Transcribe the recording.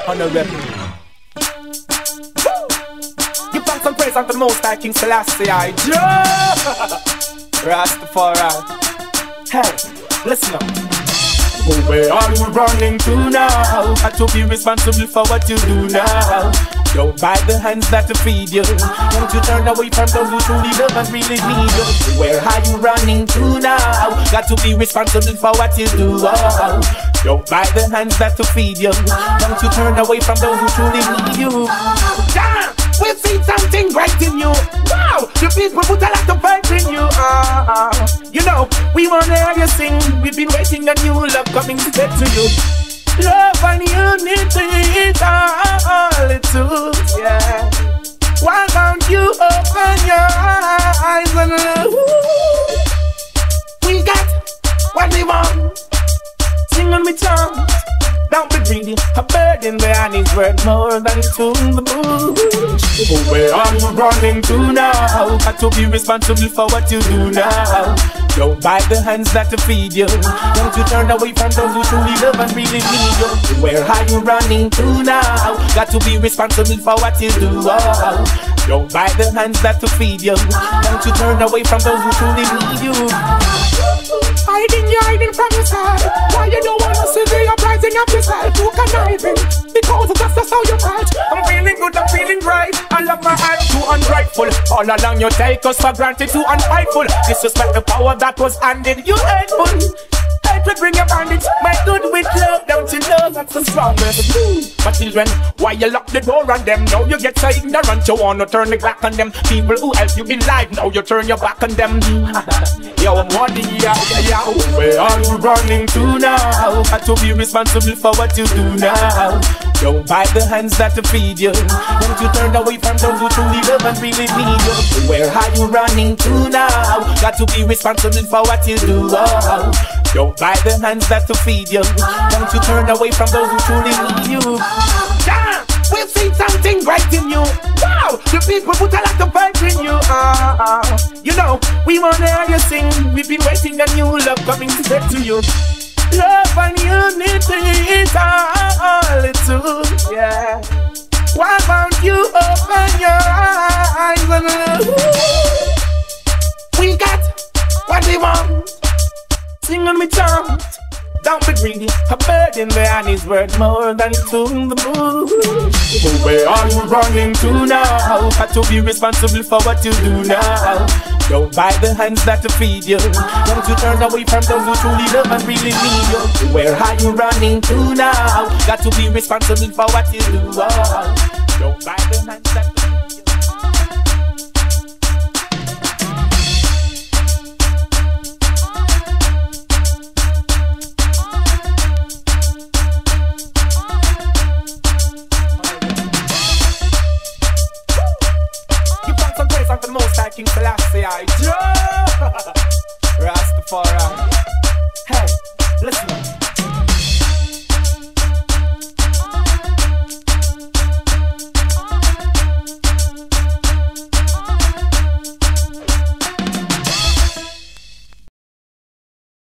honorable. Give thanks and praise unto the Most High King Selassie I Rastafari. Hey, listen up. Oh, where are you running to now? Had to be responsible for what you do now. Don't bite the hands that feed you. Don't you turn away from those who truly love and really need you. Where are you running to now? Got to be responsible for what you do. Don't bite the hands that feed you. Don't you turn away from those who truly need you. Damn! We've seen something great in you. Wow! The people put a lot of faith in you. You know, we wanna hear you sing. We've been waiting on you, love coming to get to you. Love and unity is all it took, yeah. Why don't you open your eyes and look? We got what we want. Sing on me tongue. Don't be greedy, a bird in the hand is worth more than two in the bush. Oh, where are you running to now? Got to be responsible for what you do now. Don't bite the hands that feed you. Don't you turn away from those who truly love and really need you. Where are you running to now? Got to be responsible for what you do. Don't bite the hands that feed you. Don't you turn away from those who truly need you. Hiding from your side. Why you don't wanna see the uprising of yourself? You conniving because that's how you fight. I'm feeling good, I'm feeling right. I love my heart, too ungrateful. All along you take us for granted, too unfightful. Disrespect the power that was handed, you hateful. Hatred bring your bandage, my good with love. Don't you know that's the strongest? My children, why you lock the door on them? Now you get so ignorant, you wanna turn the back on them. People who help you in life, now you turn your back on them. Yo, I'm one yeah. Where are you running to now? Got to be responsible for what you do now. Don't bite the hands that feed you. Don't you turn away from those who truly love and really need you. Where are you running to now? Got to be responsible for what you do. Don't bite the hands that feed you. Don't you turn away from those who truly need you. Damn! We've seen something great in you. Wow! The people put a lot of faith in you. You know, we wanna hear you sing. We've been waiting on you, love coming to get to you. Love and unity is all it took, yeah. Why don't you open your eyes and look? We got what we want. Sing on me tongue. Don't be greedy, a bird in the hand is worth more than two in the bush. Oh, where are you running to now? Got to be responsible for what you do now. Don't bite the hands that feed you. Don't you turn away from those who truly love and really need you. Where are you running to now? Got to be responsible for what you do. Don't bite the hands that